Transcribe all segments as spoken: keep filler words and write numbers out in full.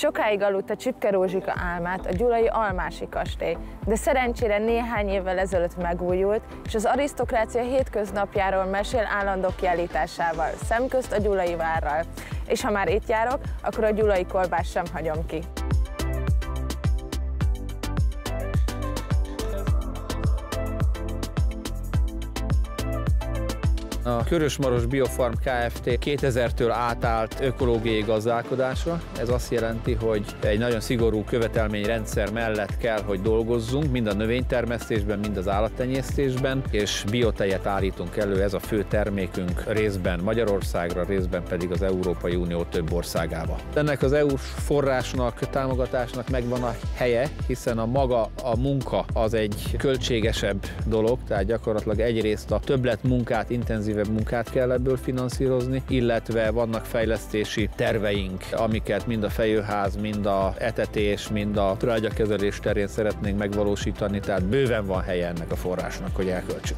Sokáig aludt a Csipke Rózsika álmát a gyulai Almási kastély, de szerencsére néhány évvel ezelőtt megújult, és az arisztokrácia hétköznapjáról mesél állandó kiállításával, szemközt a gyulai várral. És ha már itt járok, akkor a gyulai kolbászt sem hagyom ki. A Körös-Maros Biofarm Kft. kétezertől átállt ökológiai gazdálkodásra. Ez azt jelenti, hogy egy nagyon szigorú követelményrendszer mellett kell, hogy dolgozzunk, mind a növénytermesztésben, mind az állattenyésztésben, és biotejet állítunk elő, ez a fő termékünk részben Magyarországra, részben pedig az Európai Unió több országába. Ennek az é u forrásnak, támogatásnak megvan a helye, hiszen a maga a munka az egy költségesebb dolog, tehát gyakorlatilag egyrészt a többlet munkát, intenzív munkát kell ebből finanszírozni, illetve vannak fejlesztési terveink, amiket mind a fejőház, mind a etetés, mind a trágyakezelés terén szeretnénk megvalósítani, tehát bőven van helye ennek a forrásnak, hogy elköltsük.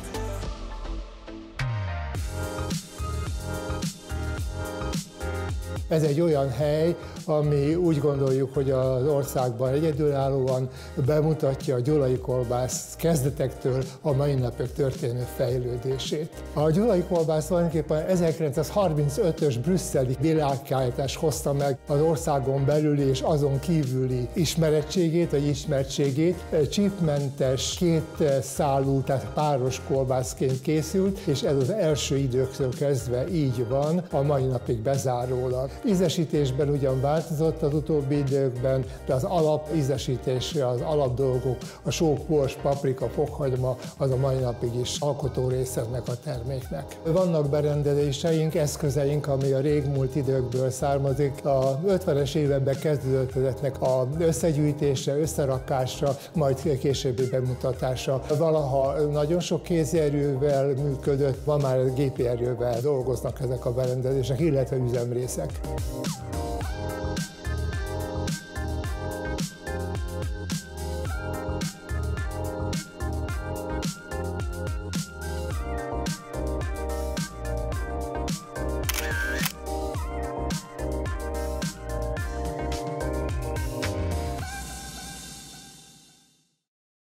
Ez egy olyan hely, ami úgy gondoljuk, hogy az országban egyedülállóan bemutatja a gyulai kolbász kezdetektől a mai napig történő fejlődését. A gyulai kolbász tulajdonképpen ezerkilencszázharmincötös brüsszeli világkiállítás hozta meg az országon belüli és azon kívüli ismerettségét, vagy ismertségét. Csípmentes, két szálú, tehát páros kolbászként készült, és ez az első időktől kezdve így van, a mai napig bezárólag. Ízesítésben ugyan változott az utóbbi időkben, de az alap ízesítésre, az alapdolgok, a só, bors, paprika, fokhagyma, az a mai napig is alkotó része ennek a terméknek. Vannak berendezéseink, eszközeink, ami a régmúlt időkből származik. A ötvenes években kezdődött ezeknek az összegyűjtésre, összerakásra, majd későbbi bemutatásra. Valaha nagyon sok kézi erővel működött, ma már gépi erővel dolgoznak ezek a berendezések, illetve üzemrészek.